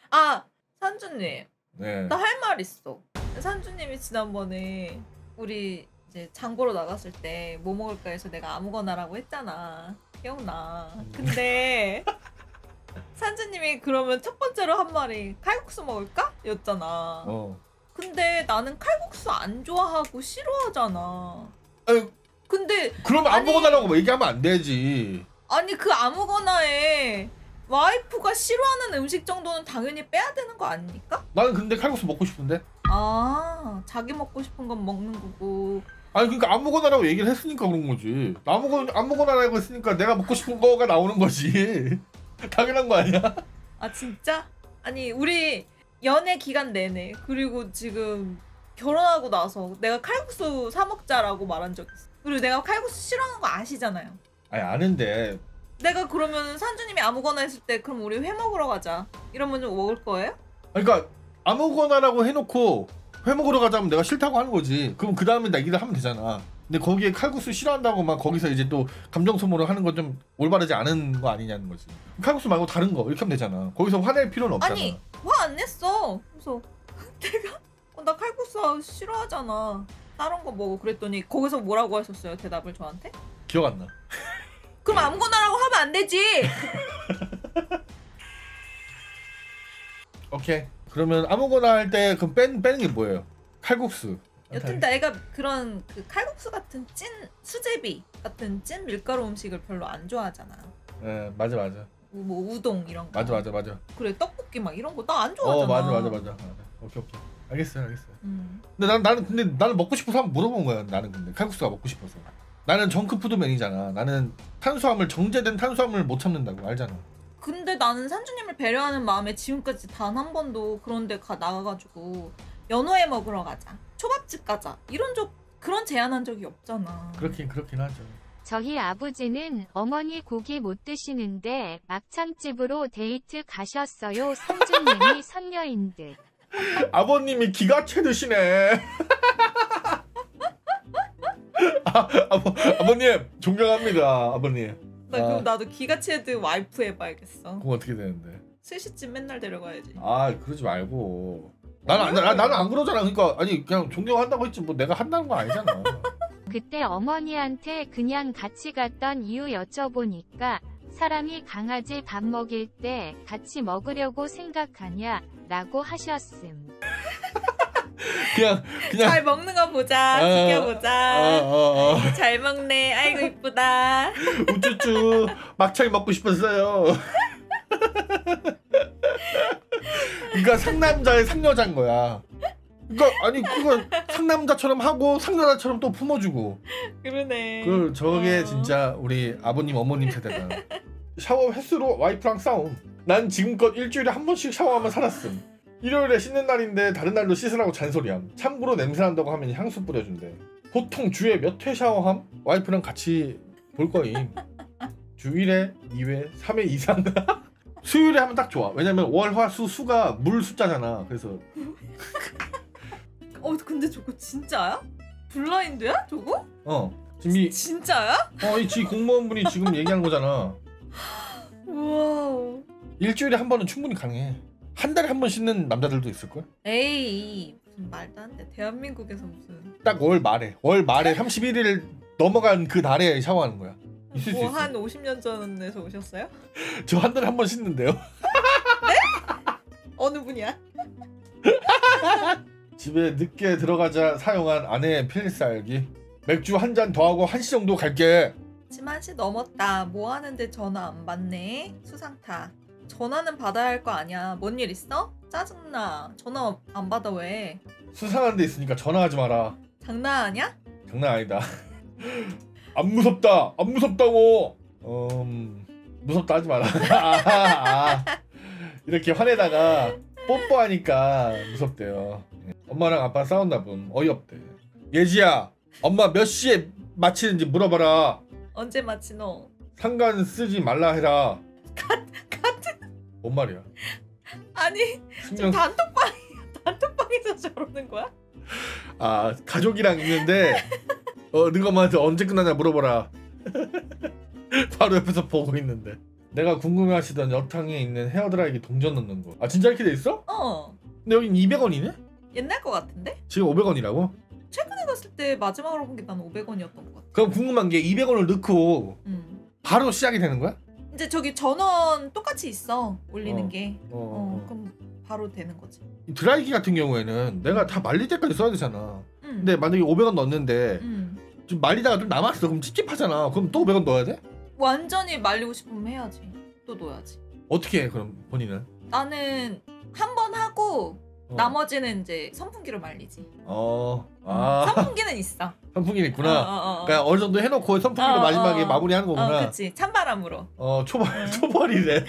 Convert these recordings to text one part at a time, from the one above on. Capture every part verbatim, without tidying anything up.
아 산주님. 네. 나 할 말 있어. 산주님이 지난번에 우리 이제 장 보러 나갔을 때 뭐 먹을까 해서 내가 아무거나라고 했잖아. 기억나. 근데 산주님이 그러면 첫 번째로 한 말이 칼국수 먹을까? 였잖아. 어. 근데 나는 칼국수 안 좋아하고 싫어하잖아. 아니, 근데 그럼 아무거나라고 얘기하면 안 되지. 아니 그 아무거나에 와이프가 싫어하는 음식 정도는 당연히 빼야 되는 거 아닙니까? 나는 근데 칼국수 먹고 싶은데. 아 자기 먹고 싶은 건 먹는 거고. 아니 그러니까 아무거나라고 얘기를 했으니까 그런 거지. 아무거나 아무거나라고 했으니까 내가 먹고 싶은 거가 나오는 거지. 당연한 거 아니야? 아 진짜? 아니 우리 연애 기간 내내 그리고 지금 결혼하고 나서 내가 칼국수 사 먹자라고 말한 적 있어. 그리고 내가 칼국수 싫어하는 거 아시잖아요. 아니 아는데. 내가 그러면 산주님이 아무거나 했을 때 그럼 우리 회 먹으러 가자 이러면 좀 먹을 거예요? 그러니까 아무거나라고 해놓고 회 먹으러 가자면 내가 싫다고 하는 거지. 그럼 그 다음에 얘기를 하면 되잖아. 근데 거기에 칼국수 싫어한다고 막 거기서 이제 또 감정 소모를 하는 건 좀 올바르지 않은 거 아니냐는 거지. 칼국수 말고 다른 거 이렇게 하면 되잖아. 거기서 화낼 필요는 없잖아. 아니 화 안 냈어. 그래서 내가 어, 나 칼국수 싫어하잖아. 다른 거 먹어 그랬더니 거기서 뭐라고 하셨어요? 대답을 저한테? 기억 안 나. 그럼 아무거나라고 하면 안 되지. 오케이. 그러면 아무거나 할 때 그럼 뺀, 빼는 게 뭐예요? 칼국수. 여튼 내가 그런 그 칼국수 같은 찐 수제비 같은 찐 밀가루 음식을 별로 안 좋아하잖아. 예, 맞아 맞아. 뭐 우동 이런 거. 맞아 맞아 맞아. 그래 떡볶이 막 이런 거 나 안 좋아하잖아. 어 맞아 맞아 맞아. 맞아. 오케이 오케이. 알겠어요 알겠어요. 음. 근데 난 나는 근데 나는 먹고 싶어서 한번 물어본 거야. 나는 근데 칼국수가 먹고 싶어서. 나는 정크푸드맨이잖아. 나는 탄수화물 정제된 탄수화물을 못 참는다고 알잖아. 근데 나는 산주님을 배려하는 마음에 지금까지 단 한 번도 그런 데 가 나가가지고 연어회 먹으러 가자, 초밥집 가자 이런 적 그런 제안한 적이 없잖아. 그렇긴 그렇긴 하죠. 저희 아버지는 어머니 고기 못 드시는데 막창집으로 데이트 가셨어요. 성준님이 선녀인 듯. 아버님이 기가 채드시네. 아, 아버, 아버님 존경합니다 아버님. 나 아. 그럼 나도 기가체드 와이프 해봐야겠어. 그럼 어떻게 되는데? 스시집 맨날 데려가야지. 아 그러지 말고. 나는 안, 나, 나는 안 그러잖아. 그러니까 아니 그냥 존경한다고 했지 뭐 내가 한다는 거 아니잖아. 그때 어머니한테 그냥 같이 갔던 이유 여쭤보니까 사람이 강아지 밥 먹일 때 같이 먹으려고 생각하냐 라고 하셨음. 그냥 그냥 잘 먹는 거 보자. 어, 지켜보자. 어, 어, 어. 잘 먹네. 아이고 이쁘다. 우쭈쭈 막창이 먹고 싶었어요. 그러니까 상남자의 상여자인 거야. 그러니까 아니 그거 상남자처럼 하고 상여자처럼 또 품어주고. 그러네. 그 저게 어. 진짜 우리 아버님 어머님 세대다. 샤워 횟수로 와이프랑 싸움. 난 지금껏 일주일에 한 번씩 샤워하면 살았음. 일요일에 씻는 날인데 다른 날도 씻으라고 잔소리함. 참고로 냄새난다고 하면 향수 뿌려준대. 보통 주에 몇 회 샤워함? 와이프랑 같이 볼 거임. 주 일 회, 이 회, 삼 회 이상. 수요일에 하면 딱 좋아. 왜냐면 월, 화, 수, 수가 물 숫자잖아. 그래서 어 근데 저거 진짜야? 블라인드야? 저거? 어 지금 이 진짜야? 어, 이 지 공무원분이 지금 얘기하는 거잖아. 우와. 일주일에 한 번은 충분히 가능해. 한 달에 한 번 씻는 남자들도 있을걸? 에이 무슨 말도 안 돼. 대한민국에서 무슨 딱 월 말에 월 말에 삼십일 일 넘어간 그 날에 샤워하는 거야. 있을 수 뭐 있어. 한 오십 년 전에서 오셨어요? 저 한 달에 한 번 씻는데요. 어느 분이야? 집에 늦게 들어가자 사용한 아내의 필살기. 맥주 한 잔 더하고 한 시 정도 갈게. 지금 한 시 넘었다. 뭐 하는데 전화 안 받네? 수상타. 전화는 받아야 할 거 아니야. 뭔 일 있어? 짜증나. 전화 안 받아 왜? 수상한 데 있으니까 전화하지 마라. 장난하냐? 장난 아니다. 안 무섭다. 안 무섭다고. 음 무섭다 하지 마라. 아, 아. 이렇게 화내다가 뽀뽀하니까 무섭대요. 엄마랑 아빠 싸웠나 본. 어이없대. 예지야 엄마 몇 시에 마치는지 물어봐라. 언제 마치노? 상관 쓰지 말라 해라. 같은 뭔 말이야? 아니 신경 지금 단톡방이 단톡방에서 저러는 거야? 아 가족이랑 있는데 어 너가 엄마한테 언제 끝나냐 물어봐라. 바로 옆에서 보고 있는데 내가 궁금해하시던 여탕에 있는 헤어드라이기 동전 넣는 거. 아 진짜 이렇게 돼 있어? 어. 근데 여긴 이백 원이네? 옛날 거 같은데? 지금 오백 원이라고? 최근에 갔을 때 마지막으로 본 게 난 오백 원이었던 것 같아. 그럼 궁금한 게 이백 원을 넣고 음. 바로 시작이 되는 거야? 이제 저기 전원 똑같이 있어 올리는 어. 게. 어, 어, 어. 그럼 바로 되는 거지. 이 드라이기 같은 경우에는 내가 다 말릴 때까지 써야 되잖아. 음. 근데 만약에 오백 원 넣었는데 음. 좀 말리다가 좀 남았어. 그럼 찝찝하잖아. 그럼 또 오백 원 넣어야 돼? 완전히 말리고 싶으면 해야지. 또 넣어야지. 어떻게 해 그럼 본인은? 나는 한 번 하고 어. 나머지는 이제 선풍기로 말리지. 어. 아. 선풍기는 있어. 선풍기는 있구나. 어, 어, 어. 그러니까 어느 정도 해놓고 선풍기로 어, 마지막에 어. 마무리하는 거구나. 어, 그치. 찬바람으로. 어 초벌 응. 초벌이래.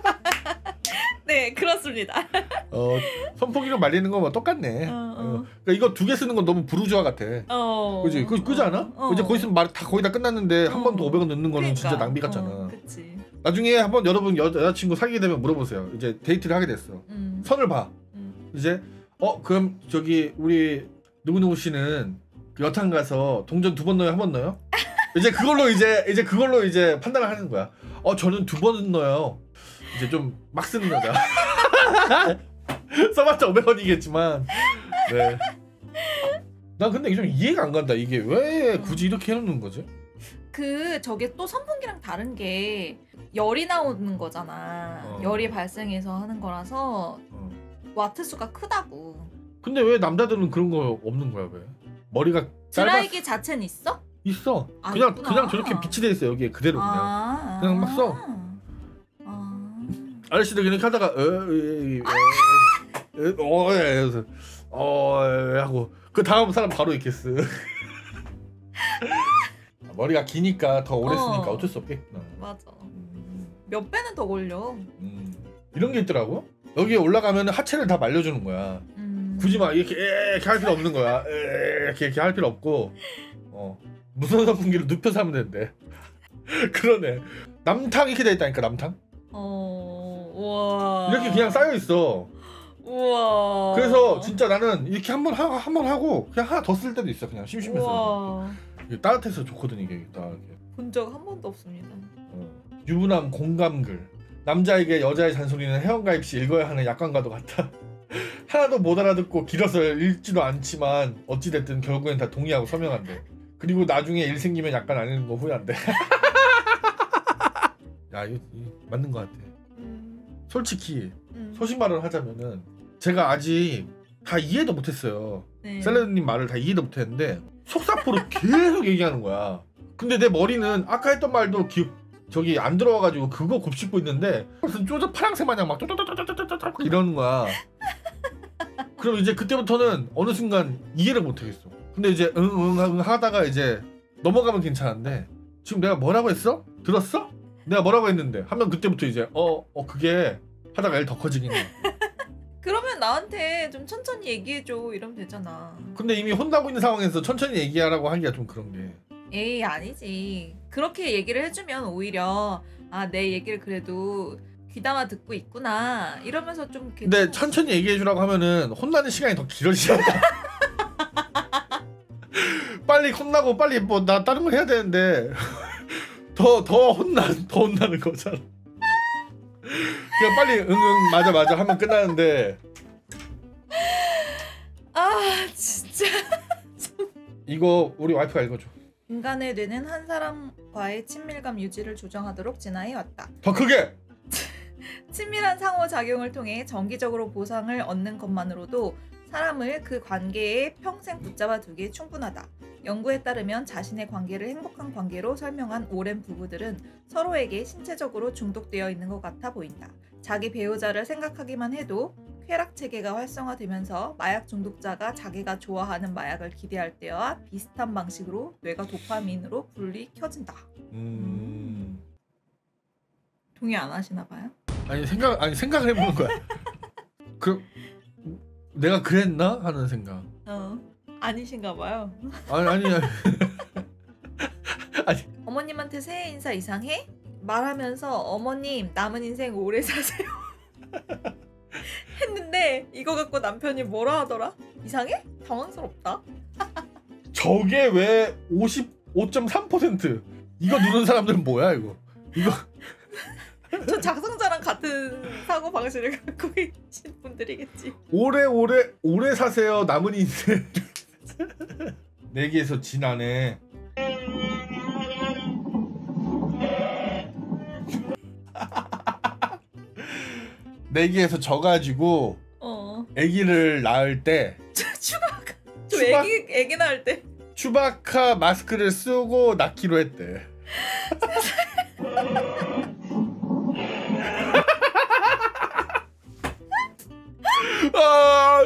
네, 그렇습니다. 어 선풍기로 말리는 거뭐 똑같네. 어, 어. 어. 그러니까 이거 두 개 쓰는 건 너무 부르주아 같아. 어. 그지? 그 끄지 않아? 어. 이제 거기 있으면 말 다 거의 다 끝났는데 한 번 더 어. 오백 원 넣는 거는 그러니까. 진짜 낭비 같잖아. 어, 그치. 나중에 한번 여러분 여, 여자친구 사귀게 되면 물어보세요. 이제 데이트를 하게 됐어. 음. 선을 봐. 음. 이제 어 그럼 저기 우리 누구누구 씨는 그 여탕 가서 동전 두 번 넣어요, 한 번 넣어요? 이제 그걸로 이제 이제 그걸로 이제 판단을 하는 거야. 어 저는 두 번 넣어요. 이제 좀 막 쓰는 여자. 써봤자 오백 원이겠지만. 네. 난 근데 이게 좀 이해가 안 간다. 이게 왜 굳이 이렇게 해놓는 거지? 그 저게 또 선풍기랑 다른 게 열이 나오는 거잖아. 어. 열이 발생해서 하는 거라서 어. 와트 수가 크다고. 근데 왜 남자들은 그런 거 없는 거야 왜? 머리가 짧아 드라이기 자체는 있어? 있어. 아, 그냥 있구나. 그냥 저렇게 비치돼 있어 여기에 그대로 그냥. 아, 그냥 막 써. 아. 아저씨들 그냥 하다가 어어어어 어 하고 그 다음 사람 바로 이렇게 쓰. 머리가 기니까 더 오래 쓰니까 어. 어쩔 수 없겠구나. 맞아. 음, 몇 배는 더 걸려. 음. 이런 게 있더라고. 여기에 올라가면 하체를 다 말려주는 거야. 음. 굳이 막 이렇게 이렇게 할 필요 없는 거야. 이렇게 이렇게 할 필요 없고 어 무선 선풍기로 눕혀서 하면 되는데. 그러네. 남탕 이렇게 돼 있다니까 남탕. 어. 우와. 이렇게 그냥 쌓여 있어. 우와. 그래서 진짜 나는 이렇게 한 번 하고 한 번 하고 그냥 하나 더 쓸 때도 있어. 그냥 심심해서. 우와. 이게 따뜻해서 좋거든 이게 딱 이렇게. 본 적 한 번도 없습니다. 어. 유부남 공감글. 남자에게 여자의 잔소리는 회원가입 시 읽어야 하는 약관과도 같아. 하나도 못 알아듣고 길어서 읽지도 않지만 어찌됐든 결국엔 다 동의하고 서명한대. 그리고 나중에 일 생기면 약관 안 읽는 거 후회한대. 야 이거, 이거 맞는 것 같아. 음. 솔직히 음. 소신 발언을 하자면은 제가 아직 다 이해도 못했어요. 네. 샐러드님 말을 다 이해도 못했는데 속사포로 계속 얘기하는 거야. 근데 내 머리는 아까 했던 말도 기, 저기 안 들어와가지고 그거 곱씹고 있는데 무슨 쪼저 파랑새 마냥 막 쪼쪼쪼쪼쪼쪼 이러는 거야. 그럼 이제 그때부터는 어느 순간 이해를 못하겠어. 근데 이제 응응 응, 하다가 이제 넘어가면 괜찮은데 지금 내가 뭐라고 했어? 들었어? 내가 뭐라고 했는데 하면 그때부터 이제 어, 어 그게 하다가 일 더 커지긴 해. 그러면 나한테 좀 천천히 얘기해줘 이러면 되잖아. 근데 이미 혼나고 있는 상황에서 천천히 얘기하라고 하기가 좀 그런 게. 에이 아니지. 그렇게 얘기를 해주면 오히려 아 내 얘기를 그래도 귀담아 듣고 있구나 이러면서 좀 근데 괜찮아. 천천히 얘기해주라고 하면은 혼나는 시간이 더 길어지잖아. 빨리 혼나고 빨리 뭐 나 다른 걸 해야 되는데 더 더 혼나 더 혼나는 거잖아. 그냥 빨리 응응 맞아 맞아 하면 끝나는데. 아 진짜. 이거 우리 와이프가 읽어줘. 인간의 뇌는 한 사람과의 친밀감 유지를 조정하도록 진화해 왔다. 더 크게. 친밀한 상호작용을 통해 정기적으로 보상을 얻는 것만으로도 사람을 그 관계에 평생 붙잡아 두기에 충분하다. 연구에 따르면 자신의 관계를 행복한 관계로 설명한 오랜 부부들은 서로에게 신체적으로 중독되어 있는 것 같아 보인다. 자기 배우자를 생각하기만 해도 쾌락 체계가 활성화되면서 마약 중독자가 자기가 좋아하는 마약을 기대할 때와 비슷한 방식으로 뇌가 도파민으로 분리 켜진다. 음. 동의 안 하시나 봐요? 아니 생각 아니 생각을 해보는 거야. 그 내가 그랬나 하는 생각. 어 아니신가 봐요. 아니 아니 아니. 아니. 어머님한테 새해 인사 이상해? 말하면서 어머님 남은 인생 오래 사세요. 했는데 이거 갖고 남편이 뭐라 하더라? 이상해? 당황스럽다. 저게 왜 오십오 점 삼 퍼센트? 이거 누른 사람들은 뭐야 이거? 이거 저 작성자랑 같은 사고 방식을 갖고 계신 분들이겠지. 오래오래 오래 사세요 남은 인생. 내기에서 지나네. 내기에서 져가지고 어. 아기를 낳을 때 추바카. 저 추바- 애기 애기 낳을 때. 추바카 마스크를 쓰고 낳기로 했대. 아,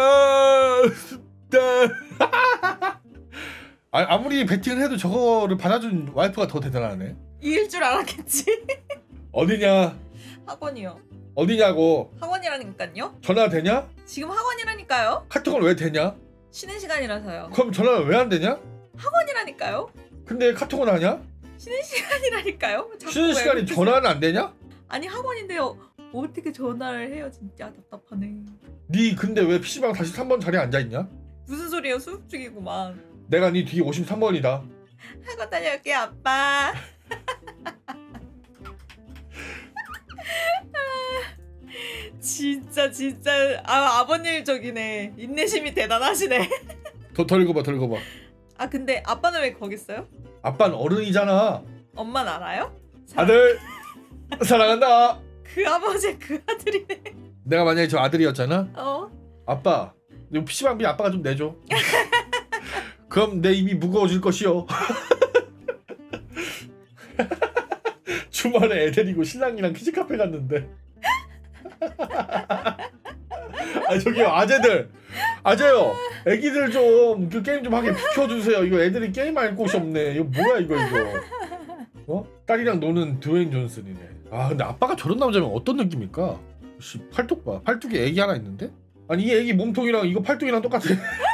아, 아무리 베팅을 해도 저거를 받아준 와이프가 더 대단하네. 이길 줄 알았겠지. 어디냐? 학원이요. 어디냐고. 학원이라니까요. 전화 되냐? 지금 학원이라니까요. 카톡은 왜 되냐? 쉬는 시간이라서요. 그럼 전화는 왜 안 되냐? 학원이라니까요. 근데 카톡은 하냐? 쉬는 시간이라니까요. 자꾸 쉬는 왜 시간이 그렇게 전화는 안 되냐? 아니 학원인데요. 어떻게 전화를 해요? 진짜 답답하네. 니 근데 왜 피시방 사십삼 번 자리에 앉아있냐? 무슨 소리예요? 수업 중이구만. 내가 니 뒤에 오십삼 번이다. 학원 다녀올게 아빠. 진짜 진짜 아 아버님 적이네. 인내심이 대단하시네. 더, 더 읽어봐 더 읽어봐. 아 근데 아빠는 왜 거기 있어요? 아빠는 어른이잖아. 엄마는 알아요? 사- 아들 사랑한다. 그 아버지 그 아들이네. 내가 만약에 저 아들이었잖아. 어? 아빠 이거 피시방비 아빠가 좀 내줘. 그럼 내 입이 무거워질 것이요. 주말에 애 데리고 신랑이랑 키즈카페 갔는데 아 저기요 아재들 아재요 애기들 좀 그 게임 좀 하게 비켜주세요. 이거 애들이 게임할 곳이 없네. 이거 뭐야 이거 이거 어? 딸이랑 노는 드웨인 존슨이네. 아 근데 아빠가 저런 남자면 어떤 느낌일까? 씨 팔뚝 봐. 팔뚝에 애기 하나 있는데? 아니 이 애기 몸통이랑 이거 팔뚝이랑 똑같아.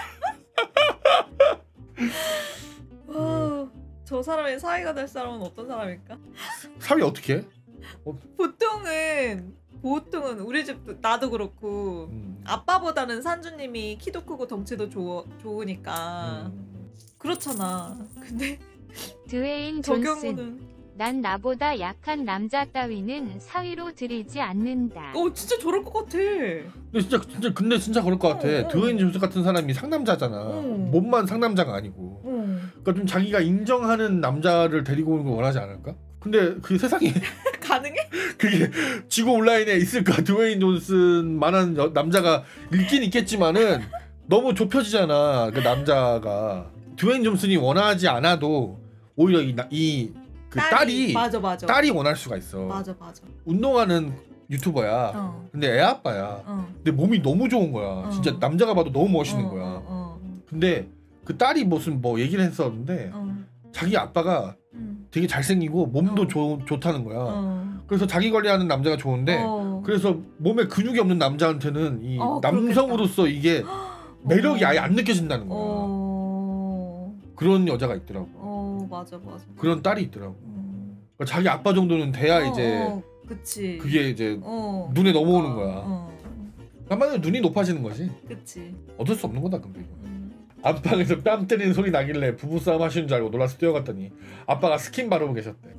와, 저 사람의 사이가 될 사람은 어떤 사람일까? 사위 어떻게 해? 보통은 보통은 우리 집도 나도 그렇고 음. 아빠보다는 산주님이 키도 크고 덩치도 좋, 좋으니까 음. 그렇잖아. 근데 드웨인 저 존슨. 경우는 난 나보다 약한 남자 따위는 사위로 들이지 않는다. 어 진짜 저럴 것 같아. 근데 진짜 진짜 근데 진짜 그럴 것 같아. 어, 어. 드웨인 존슨 같은 사람이 상남자잖아. 어. 몸만 상남자가 아니고. 어. 그러니까 좀 자기가 인정하는 남자를 데리고 오는 걸 원하지 않을까? 근데 그 세상에 가능해? 그게 지구 온라인에 있을까? 드웨인 존슨만한 여- 남자가 있긴 있겠지만은 너무 좁혀지잖아. 그 남자가 드웨인 존슨이 원하지 않아도 오히려 이 그 딸이, 맞아 맞아 딸이 원할 수가 있어. 맞아 맞아. 운동하는 유튜버야. 어. 근데 애 아빠야. 어. 근데 몸이 너무 좋은 거야. 어. 진짜 남자가 봐도 너무 멋있는 어, 거야. 어, 어, 근데 그 딸이 무슨 뭐 얘기를 했었는데 어. 자기 아빠가 음. 되게 잘생기고 몸도 어. 좋, 좋다는 거야. 어. 그래서 자기 관리하는 남자가 좋은데 어. 그래서 몸에 근육이 없는 남자한테는 이 어, 남성으로서 이게 매력이 아예 안 느껴진다는 거야. 어. 그런 여자가 있더라고. 어 맞아 맞아. 그런 딸이 있더라고. 음. 그러니까 자기 아빠 정도는 돼야 어, 이제 어, 그치. 그게 이제 어. 눈에 넘어오는 어, 거야. 어. 한마디로 눈이 높아지는 거지. 그치. 어쩔 수 없는 거다 근데 이거. 음. 안방에서 뺨 때리는 소리 나길래 부부싸움 하시는 줄 알고 놀라서 뛰어갔더니 아빠가 스킨 바르고 계셨대.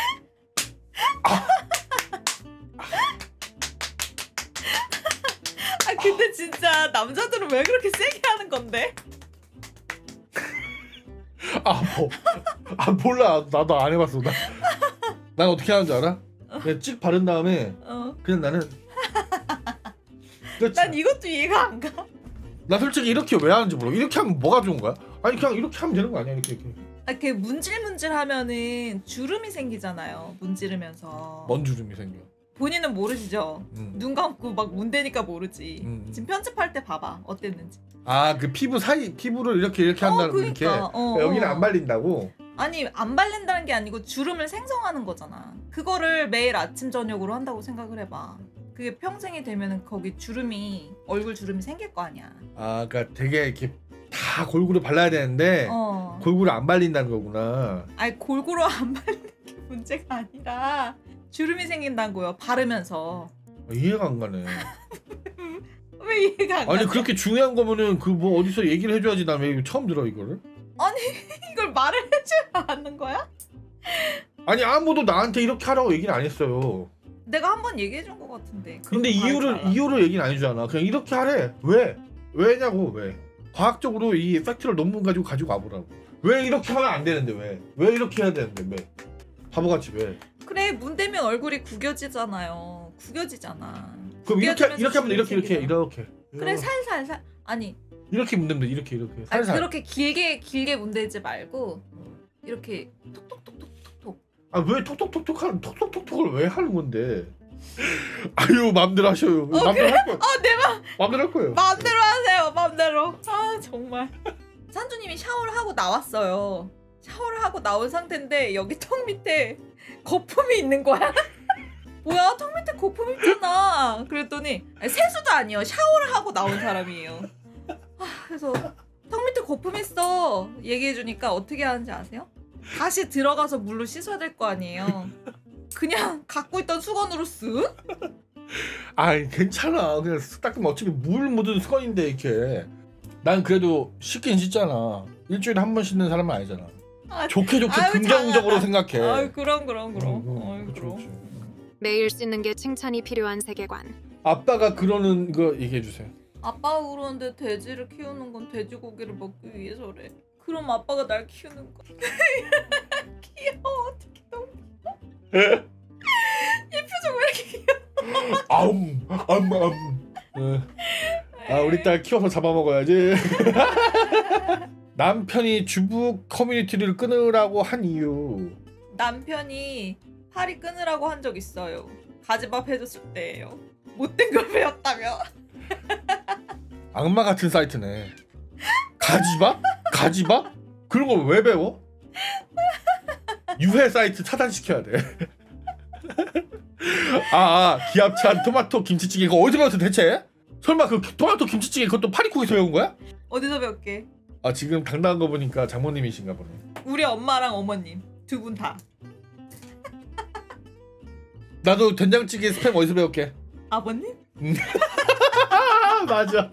아 근데 진짜 남자들은 왜 그렇게 세게 하는 건데? 아 뭐? 아 몰라. 나도 안 해봤어. 나, 난 어떻게 하는 줄 알아? 그냥 찍 바른 다음에 어. 그냥 나는 그렇지. 난 이것도 이해가 안 가. 나 솔직히 이렇게 왜 하는지 모르고. 이렇게 하면 뭐가 좋은 거야? 아니 그냥 이렇게 하면 되는 거 아니야? 이렇게 이렇게. 아, 그 문질문질하면은 주름이 생기잖아요. 문지르면서. 먼 주름이 생겨. 본인은 모르시죠? 음. 눈 감고 막 문대니까 모르지. 음. 지금 편집할 때 봐봐. 어땠는지. 아 그 피부 사이 피부를 이렇게 이렇게 한다는 어, 이렇게 그러니까. 어, 여기는 어. 안 발린다고. 아니 안 발린다는 게 아니고 주름을 생성하는 거잖아. 그거를 매일 아침 저녁으로 한다고 생각을 해봐. 그게 평생이 되면은 거기 주름이 얼굴 주름이 생길 거 아니야. 아 그러니까 되게 이렇게 다 골고루 발라야 되는데 어. 골고루 안 발린다는 거구나. 아니 골고루 안 바르는 게 문제가 아니라 주름이 생긴다고요. 바르면서. 아, 이해가 안 가네. 왜 이해가 안 가? 아니 그렇게 중요한 거면은 그 뭐 어디서 얘기를 해줘야지. 난 왜 처음 들어 이거를? 이걸 말을 해줘야 하는 거야? 아니 아무도 나한테 이렇게 하라고 얘기는 안 했어요. 내가 한번 얘기해 준 것 같은데. 근데 이유를 이유를 얘기는 안 해주잖아. 그냥 이렇게 하래. 왜? 왜냐고 왜? 과학적으로 이 팩트를 논문 가지고 가지고 와보라고. 왜 이렇게 하면 안 되는데 왜? 왜 이렇게 해야 되는데 왜? 바보같이 왜? 그래 문대면 얼굴이 구겨지잖아요. 구겨지잖아. 그럼 이렇게 이렇게 하면 이렇게 이렇게 생기잖아. 이렇게. 그래 살살 살 아니 이렇게 문대면 돼. 이렇게 이렇게 아니 살살. 그렇게 길게 길게 문대지 말고 이렇게 톡톡톡톡톡톡. 아 왜 톡톡톡톡 하는 톡톡톡톡을 왜 하는 건데? 아유 마음대로 하셔요. 어, 마음대로 그래? 할 거예요. 아 내 맘 마음대로 할 거예요. 마음대로 하세요. 마음대로. 아 정말. 산주님이 샤워를 하고 나왔어요. 샤워를 하고 나온 상태인데 여기 턱 밑에 거품이 있는 거야. 뭐야 턱 밑에 거품 있잖아. 그랬더니 아니, 세수도 아니에요. 샤워를 하고 나온 사람이에요. 아, 그래서 턱 밑에 거품 있어 얘기해주니까 어떻게 하는지 아세요? 다시 들어가서 물로 씻어야 될 거 아니에요. 그냥 갖고 있던 수건으로 쓱. 아이 괜찮아. 그냥 쓱 닦으면 어차피 물 묻은 수건인데 이렇게. 난 그래도 씻긴 씻잖아. 일주일에 한 번 씻는 사람은 아니잖아. 아, 좋게 좋게 아유, 긍정적으로 장하다. 생각해. 아유 그럼 그럼 그럼. 응, 응, 아유 그치, 그럼. 그치. 매일 씻는 게 칭찬이 필요한 세계관. 아빠가 그러는 거 얘기해 주세요. 아빠가 그러는데 돼지를 키우는 건 돼지고기를 먹기 위해서래. 그럼 아빠가 날 키우는 거. 귀여워 어떻게 너무 귀여워. 이 표정 왜 이렇게 귀여워. 아움 아움 아움. 어. 아 우리 딸 키워서 잡아먹어야지. 남편이 주부 커뮤니티를 끊으라고 한 이유. 남편이 파리 끊으라고 한 적 있어요. 가지밥 해줬을 때예요. 못된 걸 배웠다며. 악마 같은 사이트네. 가지밥? 가지밥? 그런 걸 왜 배워? 유해 사이트 차단시켜야 돼. 아, 아 기합찬 토마토 김치찌개 이거 어디서 배웠어 대체? 설마 그 토마토 김치찌개 그것도 파리콕에서 배운 거야? 어디서 배웠게? 아 지금 당당한 거 보니까 장모님이신가 보네. 우리 엄마랑 어머님 두 분 다. 나도 된장찌개 스팸 어디서 배웠게? 아버님? 아 맞아.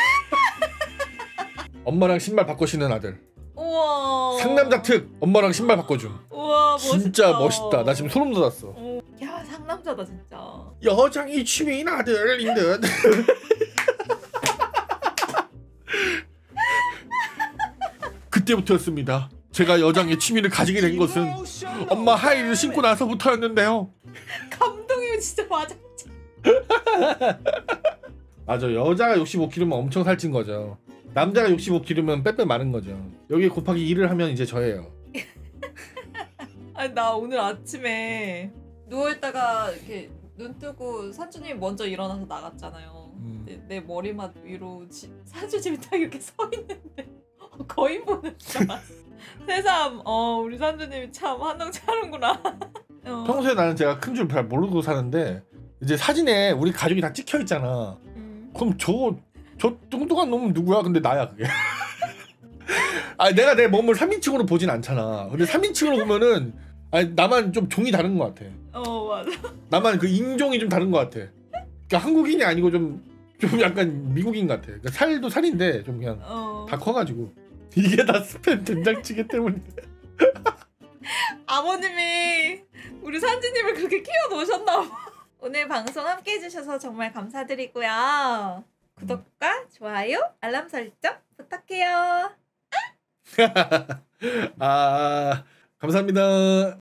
엄마랑 신발 바꿔 신는 아들. 우와. 상남자 특 엄마랑 신발 바꿔줌. 우와 멋있다. 진짜 멋있다. 나 지금 소름 돋았어. 어. 야 상남자다 진짜. 여장이 취미인 아들인 듯. 그때부터였습니다. 제가 여장의 취미를 가지게 된 것은 엄마 하이를 신고 나서부터였는데요. 감동이 진짜 맞아. 맞아. 여자가 육십오 킬로그램면 엄청 살찐 거죠. 남자가 육십오 킬로그램면 빼빼 마른 거죠. 여기 곱하기 일을 하면 이제 저예요. 아니 나 오늘 아침에 누워있다가 이렇게 눈 뜨고 산주님이 먼저 일어나서 나갔잖아요. 음. 내, 내 머리맡 위로 지, 산주님이 딱 이렇게 서 있는데 거인 보는 줄 알았어. 새삼 어 우리 산주님이 참 한동 차는구나. 어. 평소에 나는 제가 큰 줄 잘 모르고 사는데 이제 사진에 우리 가족이 다 찍혀 있잖아. 음. 그럼 저 저 뚱뚱한 놈은 누구야? 근데 나야 그게. 아 내가 내 몸을 삼인칭으로 보진 않잖아. 근데 삼인칭으로 보면은 아니 나만 좀 종이 다른 것 같아. 어 맞아. 나만 그 인종이 좀 다른 것 같아. 그러니까 한국인이 아니고 좀 좀 약간 미국인 같아. 그러니까 살도 살인데 좀 그냥 어. 다 커가지고 이게 다 스팸 된장찌개 때문에. 아버님이 우리 산지님을 그렇게 키워 놓으셨나 봐. 오늘 방송 함께 해주셔서 정말 감사드리고요. 구독과 좋아요, 알람 설정 부탁해요. 아 감사합니다.